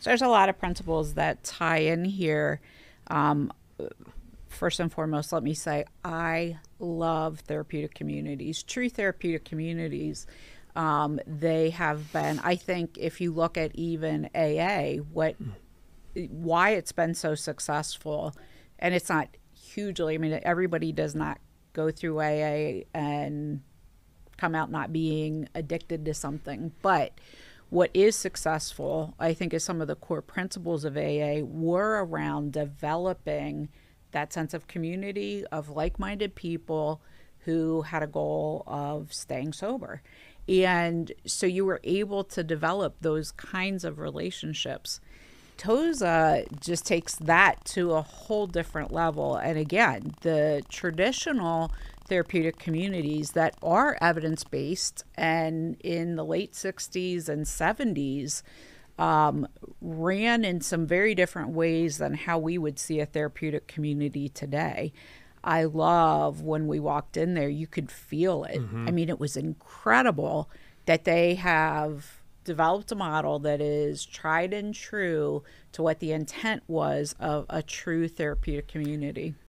So there's a lot of principles that tie in here. Um, First and foremost, let me say I love therapeutic communities, true therapeutic communities. They have been, I think, if you look at even AA, why it's been so successful, and it's not hugely. I mean, everybody does not go through AA and come out not being addicted to something, but what is successful, I think, is some of the core principles of AA were around developing that sense of community of like minded people who had a goal of staying sober. And so you were able to develop those kinds of relationships. Toza just takes that to a whole different level. And again, the traditional therapeutic communities that are evidence based and in the late 60s and 70s ran in some very different ways than how we would see a therapeutic community today. I love when we walked in there, you could feel it. I mean, it was incredible that they have developed a model that is tried and true to what the intent was of a true therapeutic community.